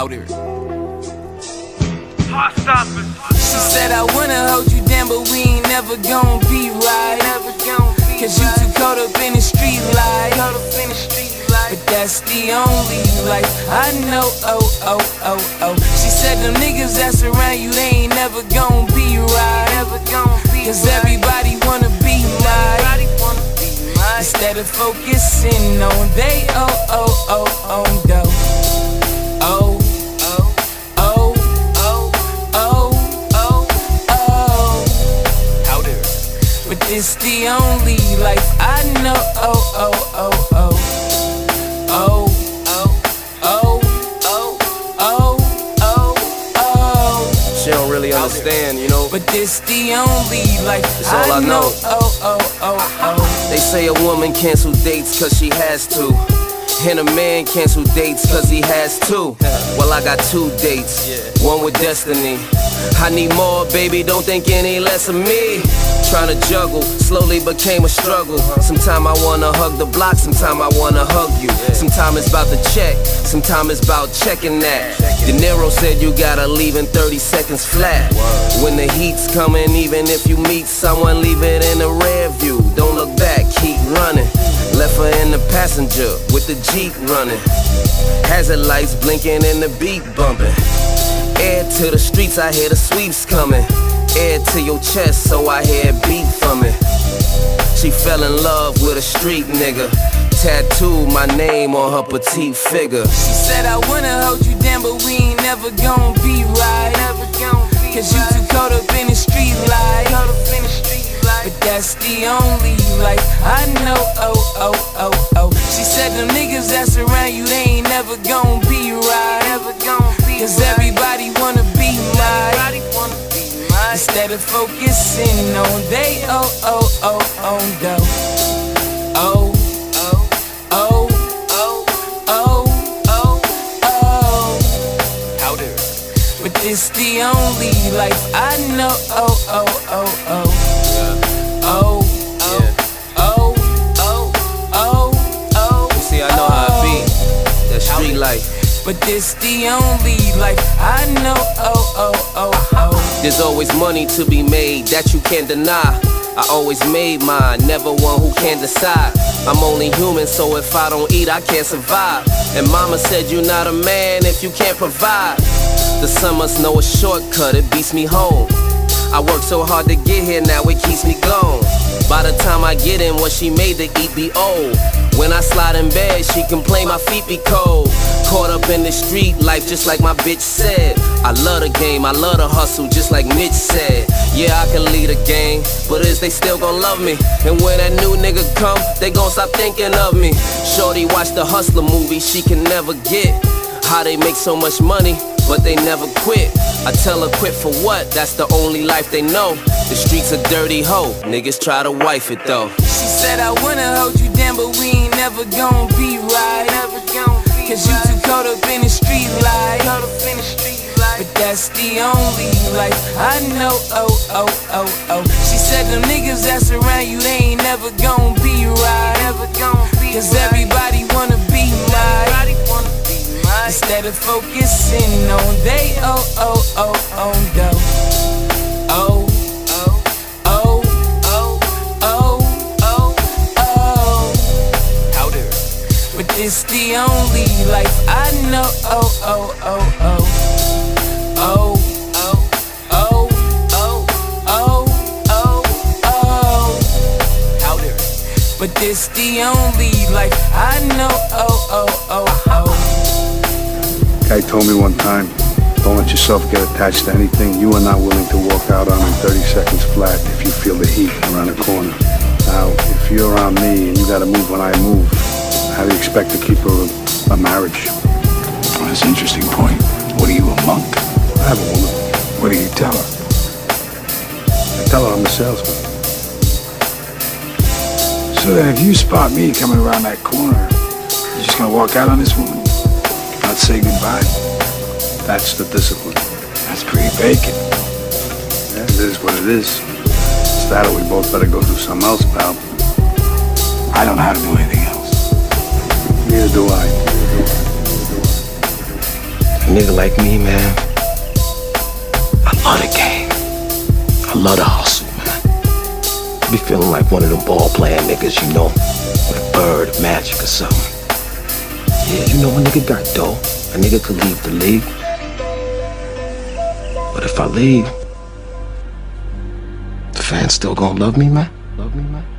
Powder. She said I wanna hold you down, but we ain't never gon' be right. Cause you too caught up in the street life. But that's the only life I know, oh, oh, oh, oh. She said them niggas that's around you, they ain't never gon' be right. Cause everybody wanna be like, instead of focusing on they, oh, oh, oh, oh, though. Oh, oh, oh, oh, oh, oh, oh. Powder. But this the only life I know, oh, oh, oh, oh. Oh, oh, oh, oh, oh, oh, oh. She don't really understand, you know. But this the only life It's all I know. Oh, oh, oh, oh. They say a woman cancel dates cause she has to, and a man cancel dates cause he has to. Well, I got 2 dates, one with destiny. I need more, baby, don't think any less of me. Trying to juggle, slowly became a struggle. Sometime I wanna hug the block, sometime I wanna hug you. Sometime it's about the check, sometime it's about checking that. De Niro said you gotta leave in 30 seconds flat. When the heat's coming, even if you meet someone, leave it in the rear view. Don't look back, keep running. Left her in the passenger with the Jeep running. Hazard lights blinking and the beat bumping. Air to the streets, I hear the sweeps coming. Air to your chest, so I hear a beat from it. She fell in love with a street nigga. Tattooed my name on her petite figure. She said I wanna hold you down, but we ain't never gon' be right. Cause you too caught up in the street life. But that's the only life I know, oh, oh, oh, oh. She said them niggas that's around you, they ain't never gon' be right. Cause everybody wanna be like, instead of focusing on they, oh, oh, oh, oh, though. Oh, oh, oh, oh, oh, oh, oh. Powder. But this the only life I know, oh, oh, oh, oh. Oh, oh, oh, oh, oh, oh. You see, I know how it be, that street life. But this the only life I know, oh, oh, oh, oh. There's always money to be made that you can't deny. I always made mine, never one who can't decide. I'm only human, so if I don't eat, I can't survive. And mama said you're not a man if you can't provide. The sun must know a shortcut, it beats me home. I worked so hard to get here, now it keeps me gone. By the time I get in, what she made to eat be old. When I slide in bed, she complain my feet be cold. Caught up in the street life, just like my bitch said. I love the game, I love the hustle, just like Mitch said. Yeah, I can lead a game, but is they still gon' love me? And when that new nigga come, they gon' stop thinking of me. Shorty watch the Hustler movie, she can never get how they make so much money, but they never quit. I tell her quit for what, that's the only life they know. The streets a dirty hoe, niggas try to wife it though. She said I wanna hold you down, but we ain't never gon' be right. Cause you too caught up in the street life. But that's the only life I know, oh, oh, oh, oh. She said them niggas that's around you, they ain't never gon' be right. Cause everybody wanna be like, instead of focusing on they, oh, oh, oh, oh, though. Oh, oh, oh, oh, oh, oh, oh. Powder. But this the only life I know, oh, oh, oh, oh. Oh, oh, oh, oh, oh, oh, oh. Powder. But this the only life I know, oh, oh, oh, oh. Guy told me one time, don't let yourself get attached to anything you are not willing to walk out on in 30 seconds flat if you feel the heat around the corner. Now, if you're around me and you gotta move when I move, how do you expect to keep a marriage? Well, that's an interesting point. What are you, a monk? I have a woman. What do you tell her? I tell her I'm a salesman. So then if you spot me coming around that corner, you're just gonna walk out on this woman? Not say goodbye? That's the discipline. That's pretty bacon. Yeah, it is what it is. It's that or we both better go do something else, pal. I don't know how to do anything else. Neither do I. nigga like me, man, I love the game. I love the hustle, man. I be feeling like one of them ball-playing niggas, you know, with a bird, magic or something. Yeah, you know, a nigga got dough. A nigga could leave the league. But if I leave, the fans still gonna love me, man? Love me, man?